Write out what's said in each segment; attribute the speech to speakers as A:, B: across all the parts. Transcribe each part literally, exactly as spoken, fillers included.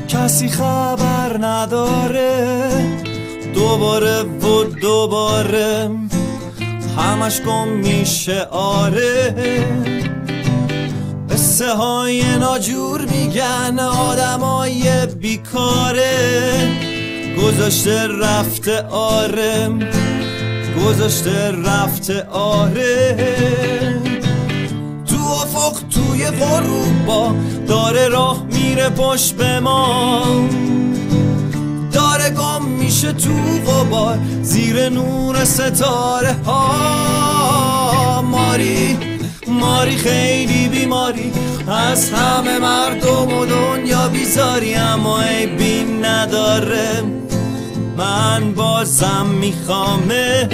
A: کسی خبر نداره، دوباره و دوباره همش گم میشه. آره قصه های ناجور میگن آدمای بیکاره، گذاشته رفته. آره گذاشته رفته. آره تو افق توی غروبا داره راه میره پشت به ما، داره گم میشه تو غبار زیر نور ستاره ها. ماری ماری خیلی بیماری، از همه مردم و دنیا بیزاری، اما عیبی نداره من بازم میخوامت.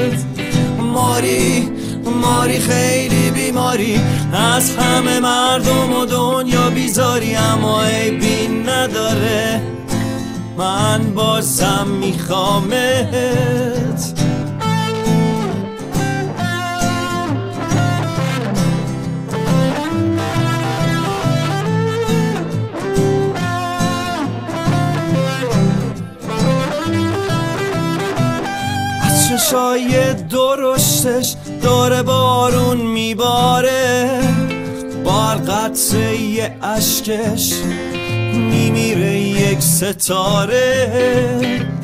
A: ماری ماری خیلی بیماری، از همه مردم و دنیا بیزاری، اما عیبی نداره من بازم میخوامت. چشای درشتش داره بارون میباره، بار قطره اشکش میمیره یک ستاره.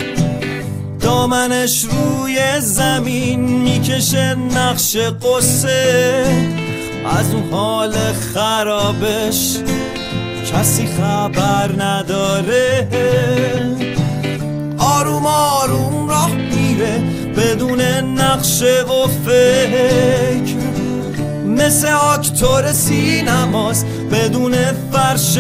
A: دامنش روی زمین میکشه نقش قصه، از اون حال خرابش کسی خبر نداره. آروم آروم راه میره بدون نقشه و فکر، مثل اکتور سینماست بدون فرش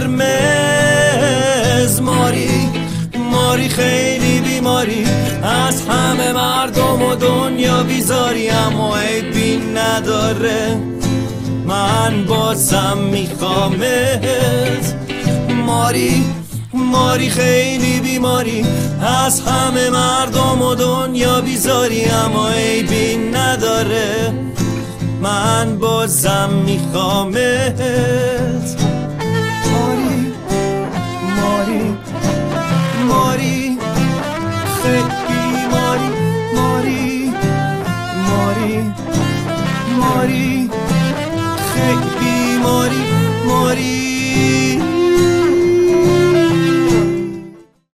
A: قرمز. ماری ماری خیلی بیماری، از همه مردم و دنیا بیزاری، اما عیبی نداره من بازم میخوامت. ماری ماری خیلی بیماری، از همه مردم و دنیا بیزاری، اما عیبی نداره من بازم میخوامت. ماری ماری ماری خیلی ماری ماری ماری ماری خیلی ماری ماری